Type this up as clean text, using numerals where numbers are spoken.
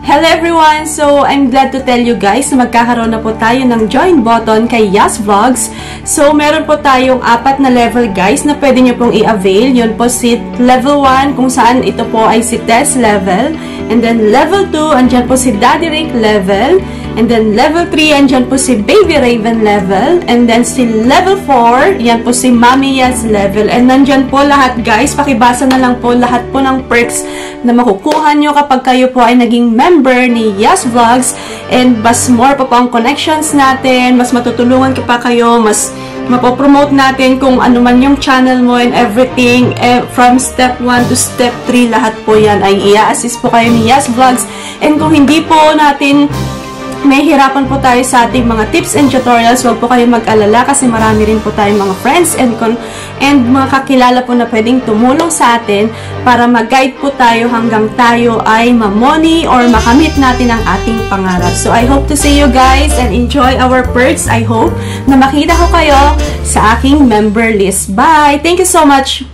Hello everyone! So, I'm glad to tell you guys na magkakaroon na po tayo ng join button kay Yas Vlogs. So, meron po tayong 4 na level guys na pwede nyo pong i-avail. Yun po si level 1 kung saan ito po ay si Tess level. And then level 2, andyan po si Daddy Rick level. And then level 3, andyan po si Baby Raven level. And then si level 4, yan po si Mami Yas level. And nandyan po lahat guys, pakibasa na lang po lahat po ng perks na makukuha nyo kapag kayo po ay naging member ni Yas Vlogs. And mas more pa po ang connections natin, mas matutulungan pa kayo, mas mapopromote natin kung ano man yung channel mo and everything. From step 1 to step 3, lahat po yan ay i-assist po kayo ni Yas Vlogs. And kung hindi po natin may hirapan po tayo sa ating mga tips and tutorials, huwag po kayo mag-alala kasi marami rin po tayong mga friends and mga kakilala po na pwedeng tumulong sa atin para mag-guide po tayo hanggang tayo ay ma-money or makamit natin ang ating pangarap. So, I hope to see you guys and enjoy our perks. I hope na makita ko kayo sa aking member list. Bye! Thank you so much!